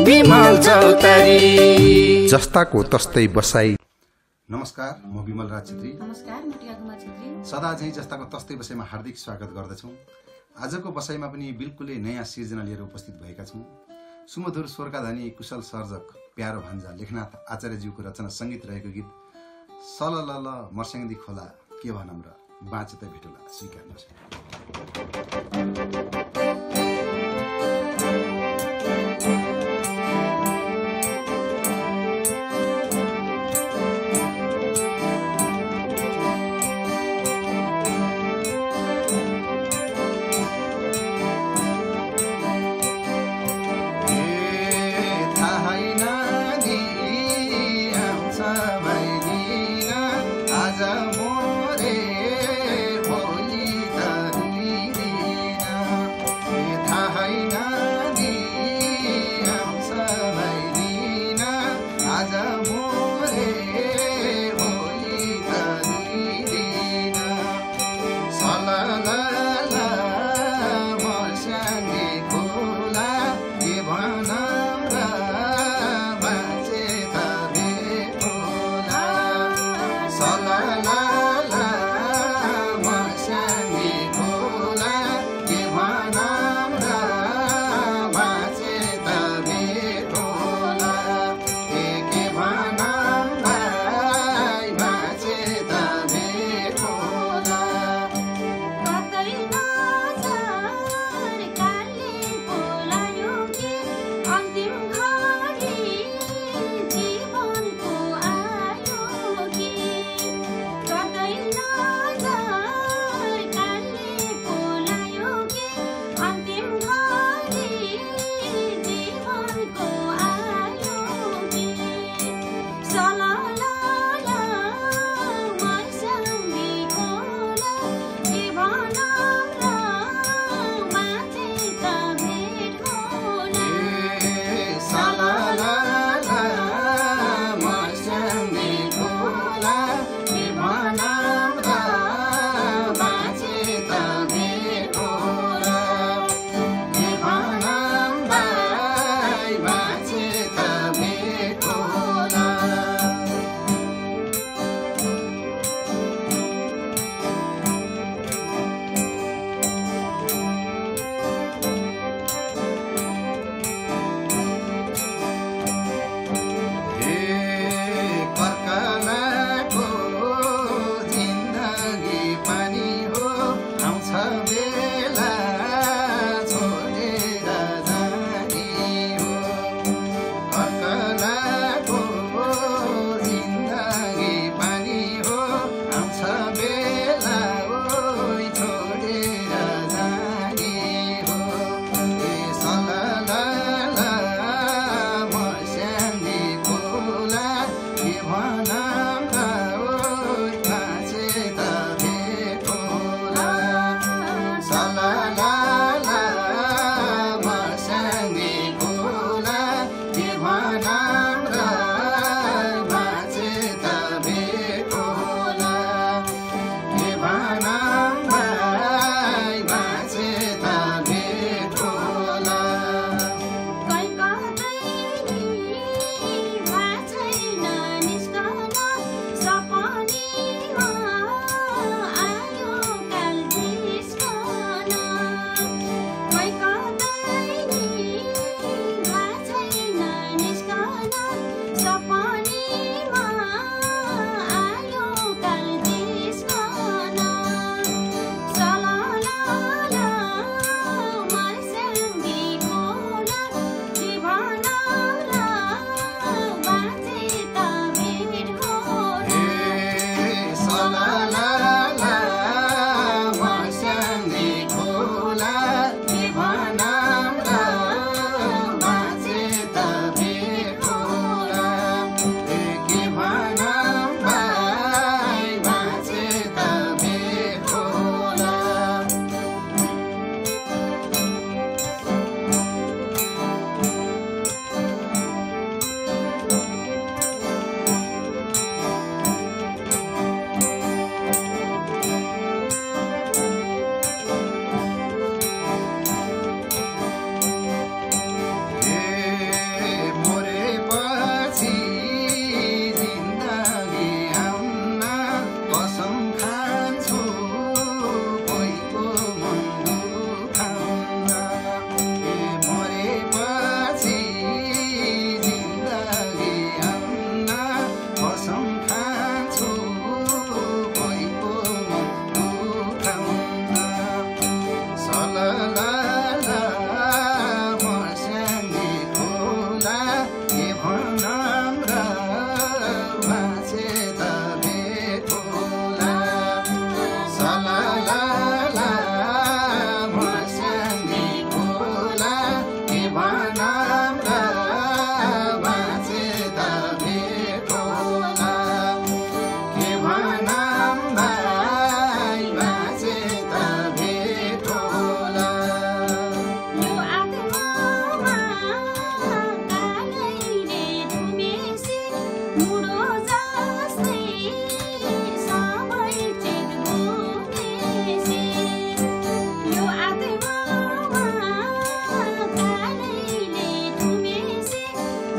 बिमल चौतारी जस्ताको तस्तै बसाई। नमस्कार, म बिमलराज छेत्री। नमस्कार, म टिका कुमारी छेत्री। सदा चाहिँ जस्ताको तस्तै बसाइमा हार्दिक स्वागत गर्दछौँ। आजको बसाइमा पनि बिल्कुलै नयाँ सिर्जना लिएर उपस्थित भएका छौँ। सुमधुर स्वरका धनी कुशल सर्जक प्यारो भान्जा लेखनाथ आचार्यज्यूको रचना सङ्गीत रहेको गीत सललल मर्स्याङ्दी खोला के भनौँ र बाँचे त भेटोला स्वीकार्नुहोस्।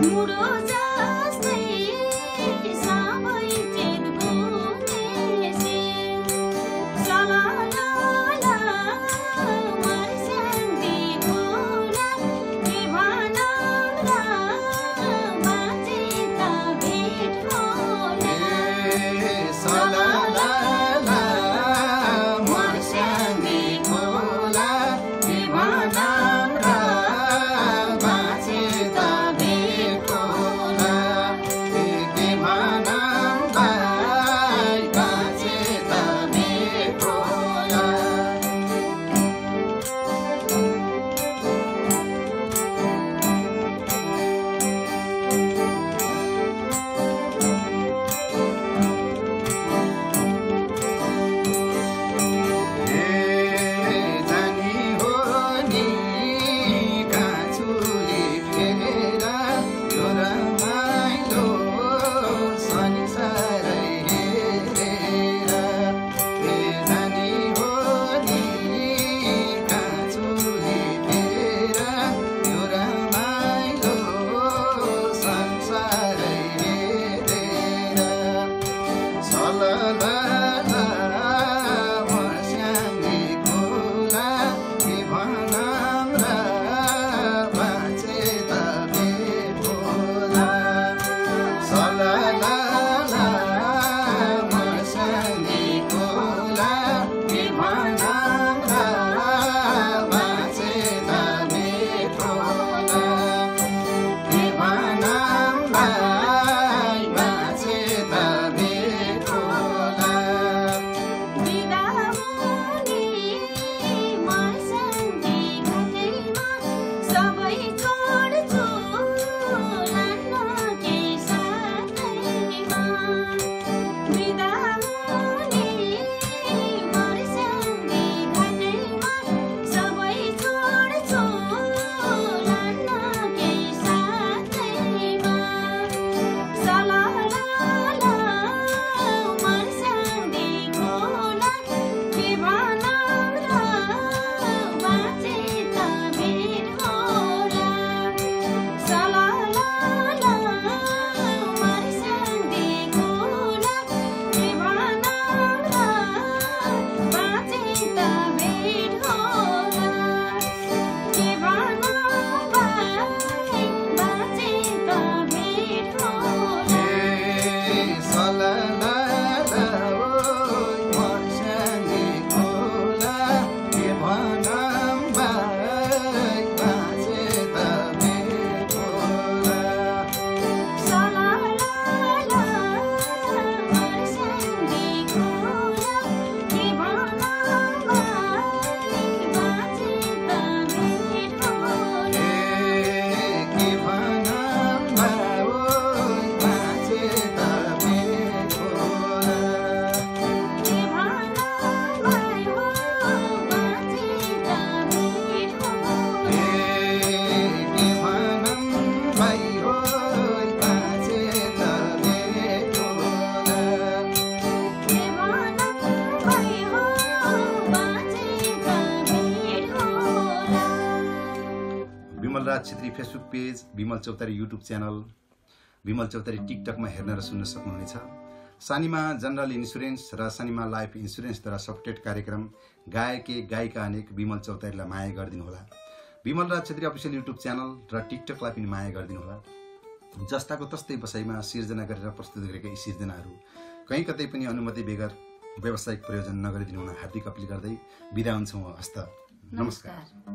Bimalraj Chhetri Facebook page, Bimal Chautari YouTube channel, Bimal चौतारी टिकटकमा हेर्न र सुन्न सक्नुहुनेछ। सानीमा जनरल इन्सुरेन्स र सानीमा लाइफ इन्सुरेन्सद्वारा सपोर्टेड कार्यक्रम गायके गायिका अनेक बिमल चौतारीलाई माया गरिदिनुहोला। Bimalraj Chhetri official YouTube channel र टिकटकलाई पनि माया गरिदिनुहोला। जस्ताको तस्तै बसाइमा सिर्जना गरेर प्रस्तुत गरेका यी सिर्जनाहरू कहीँ कतै पनि अनुमति बेगर व्यावसायिक प्रयोजन नगरिदिनु हुन हार्दिक अपिल गर्दै बिदा हुन्छौँ। हस्त नमस्कार।